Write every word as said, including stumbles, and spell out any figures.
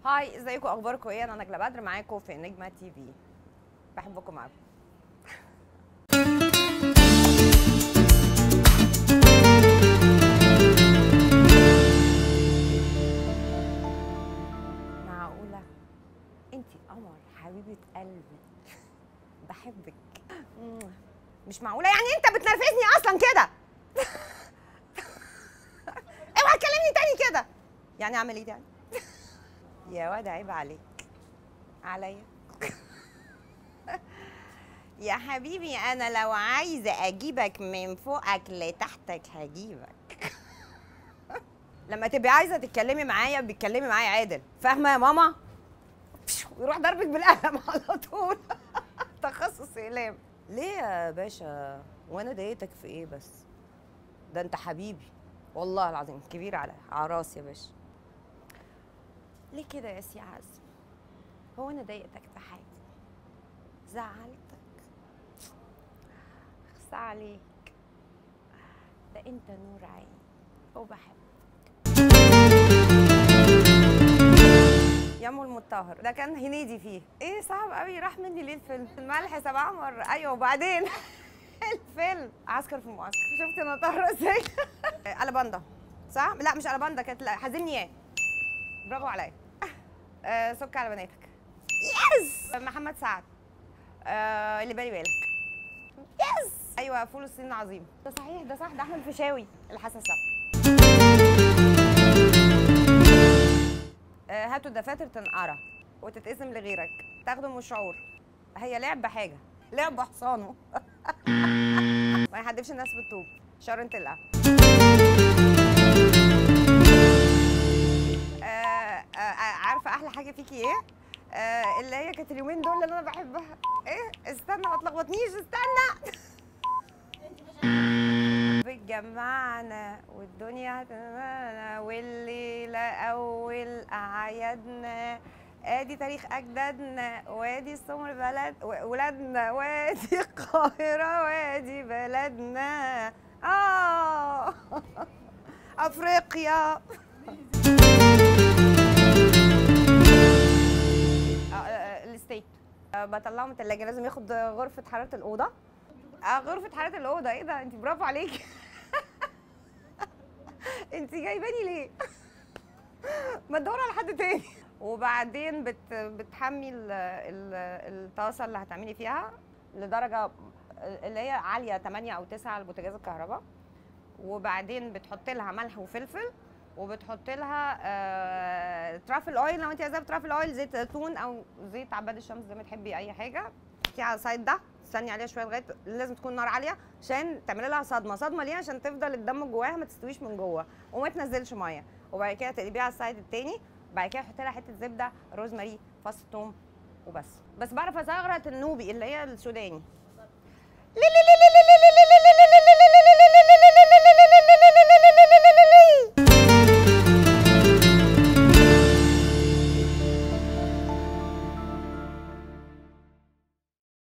هاي، ازيكم؟ اخباركم ايه؟ انا نجلاء بدر معاكم في انجما تي في. بحبكم قوي. معقوله انتي قمر حبيبه قلبي، بحبك. مش معقوله يعني انت بتنرفزني اصلا كده. اوعى تكلمني تاني كده. يعني اعمل ايه يعني؟ يا واد عيب عليك عليا. يا حبيبي انا لو عايزه اجيبك من فوقك لتحتك هجيبك. لما تبقي عايزه تتكلمي معايا بتكلمي معايا عادل، فاهمه يا ماما؟ ويروح ضربك بالقلم على طول. تخصص اقلام. ليه يا باشا؟ وانا ضايقتك في ايه بس؟ ده انت حبيبي والله العظيم، كبير على على راسي يا باشا. ليه كده يا سي عزم؟ هو انا ضايقتك في حاجه؟ زعلتك؟ اخصى عليك، ده انت نور عيني وبحبك. يا ام المطهر ده كان هنيدي فيه. ايه صعب قوي، راح مني ليه الفيلم؟ الملح سبع مر. ايوه وبعدين الفيلم عسكر في المعسكر. شفت انا طاهره ازاي؟ الاباندا صح؟ لا مش الاباندا، كانت حازمني ايه. برافو عليا. آه سك على بناتك. يس. محمد سعد. آه اللي بالي بالك. يس. ايوه فول الصين العظيم. ده صحيح، ده صح، ده احمد الفيشاوي الحساسه. آه هاتوا الدفاتر تنقرا وتتقسم لغيرك، تاخده من الشعور. هي لعبه حاجه، لعبه حصانه. ما يحدفش الناس بالطوب، شر انت اللي آه آه عارفه احلى حاجه فيكي ايه؟ آه اللي هي كانت اليومين دول اللي انا بحبها. ايه استنى ما تلخبطنيش، استنى. بتجمعنا والدنيا هتجمعنا والليله اول اعيادنا، ادي تاريخ اجدادنا وادي السمر بلد ولادنا وادي القاهره وادي بلدنا. اه افريقيا. الستيت بطلعه من الثلاجه، لازم ياخد غرفه حراره الاوضه. اه غرفه حراره الاوضه. ايه ده؟ انت برافو عليكي. انت جايباني ليه؟ ما تدور على حد تاني. وبعدين بت بتحمي ال ال الطاسه اللي هتعملي فيها لدرجه اللي هي عاليه ثمانية او تسعة على البوتاجاز الكهرباء. وبعدين بتحط لها ملح وفلفل، وبتحط لها آه ترافل اويل لو انت عايزاها بترافل اويل، زيت زيتون او زيت عباد الشمس زي ما تحبي اي حاجه. تحطيها على السايد ده، تستني عليها شويه لغايه لازم تكون نار عاليه عشان تعملي لها صدمه. صدمه ليه؟ عشان تفضل الدم جواها ما تستويش من جوه وما تنزلش ميه. وبعد كده تقلبيها على السايد التاني، وبعد كده تحطي لها حته زبده، روزماري، فص ثوم وبس. بس بعرف ازغرط النوبي اللي هي السوداني. ليه ليه